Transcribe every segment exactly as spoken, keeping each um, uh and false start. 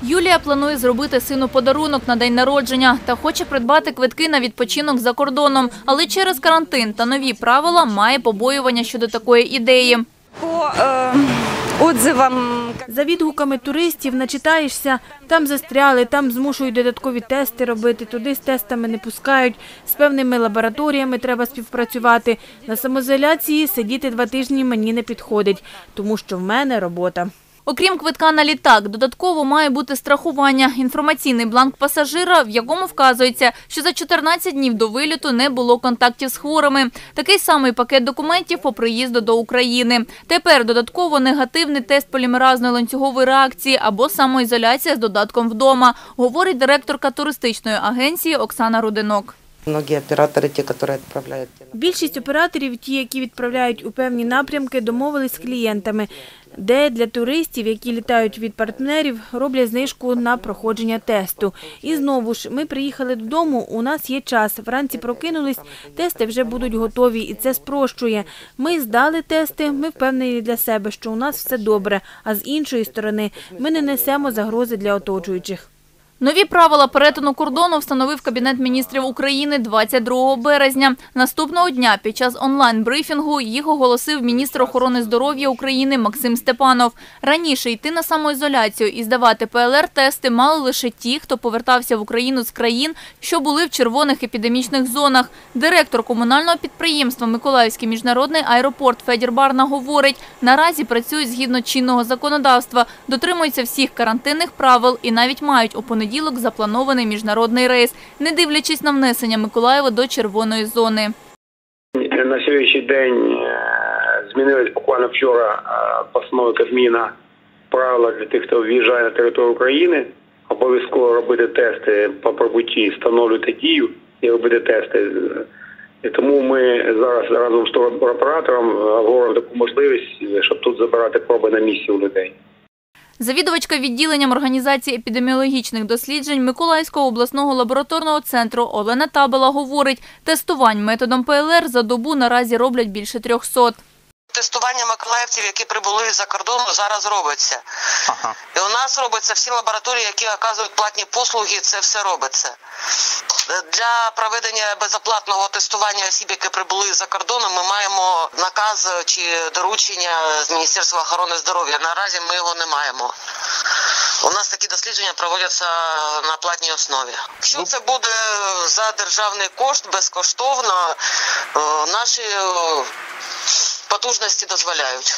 Юлія планує зробити сину подарунок на день народження та хоче придбати квитки на відпочинок за кордоном. Але через карантин та нові правила має побоювання щодо такої ідеї. По е, отзивам... За відгуками туристів начитаєшся, там застряли, там змушують додаткові тести робити, туди з тестами не пускають, з певними лабораторіями треба співпрацювати. На самоізоляції сидіти два тижні мені не підходить, тому що в мене робота. Окрім квитка на літак, додатково має бути страхування – інформаційний бланк пасажира, в якому вказується, що за чотирнадцять днів до виліту не було контактів з хворими. Такий самий пакет документів по приїзду до України. Тепер додатково негативний тест полімеразної ланцюгової реакції або самоізоляція з додатком вдома, говорить директорка туристичної агенції Оксана Рудинок. Більшість операторів, ті, які відправляють у певні напрямки, домовились з клієнтами, де для туристів, які літають від партнерів, роблять знижку на проходження тесту. І знову ж, ми приїхали додому, у нас є час, вранці прокинулись, тести вже будуть готові, і це спрощує. Ми здали тести, ми впевнені для себе, що у нас все добре, а з іншої сторони, ми не несемо загрози для оточуючих. Нові правила перетину кордону встановив Кабінет міністрів України двадцять другого березня. Наступного дня під час онлайн-брифінгу їх оголосив міністр охорони здоров'я України Максим Степанов. Раніше йти на самоізоляцію і здавати пе ел ер-тести мали лише ті, хто повертався в Україну з країн, що були в червоних епідемічних зонах. Директор комунального підприємства «Миколаївський міжнародний аеропорт» Федір Барна говорить, наразі працюють згідно чинного законодавства, дотримуються всіх карантинних правил і навіть мають у понеділок запланований міжнародний рейс, не дивлячись на внесення Миколаєва до червоної зони. На сьогоднішній день змінились буквально вчора постанови Кабміну правила для тих, хто в'їжджає на територію України. Обов'язково робити тести по прибутті, встановлювати дію і робити тести. І тому ми зараз разом з туроператором говоримо таку можливість, щоб тут забирати проби на місці у людей. Завідувачка відділенням організації епідеміологічних досліджень Миколаївського обласного лабораторного центру Олена Табела говорить, тестувань методом пе ел ер за добу наразі роблять більше трьохсот. Тестування миколаївців, які прибули з-за кордону, зараз робиться. Ага. І у нас робиться всі лабораторії, які оказують платні послуги, це все робиться. Для проведення безоплатного тестування осіб, які прибули з-за кордону, ми маємо наказ чи доручення з Міністерства охорони здоров'я. Наразі ми його не маємо. У нас такі дослідження проводяться на платній основі. Якщо це буде за державний кошт, безкоштовно, наші потужності дозволяють.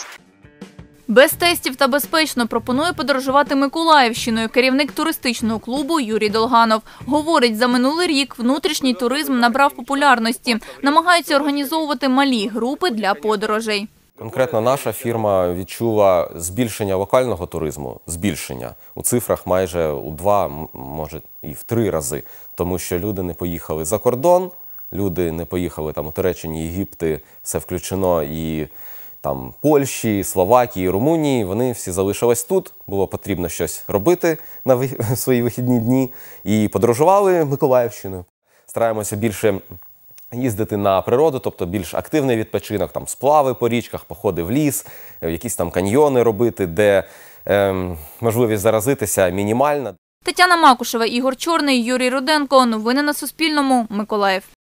Без тестів та безпечно пропонує подорожувати Миколаївщиною керівник туристичного клубу Юрій Долганов. Говорить, за минулий рік внутрішній туризм набрав популярності. Намагаються організовувати малі групи для подорожей. Конкретно наша фірма відчула збільшення локального туризму, збільшення у цифрах майже у два, може і в три рази. Тому що люди не поїхали за кордон, люди не поїхали там у Туреччині, Єгипти, все включено і там Польщі, Словакії, Румунії, вони всі залишились тут, було потрібно щось робити на свої вихідні дні і подорожували Миколаївщиною. Стараємося більше їздити на природу, тобто більш активний відпочинок, там сплави по річках, походи в ліс, якісь там каньйони робити, де ем, можливість заразитися мінімальна. Тетяна Макушева, Ігор Чорний, Юрій Руденко. Новини на Суспільному. Миколаїв.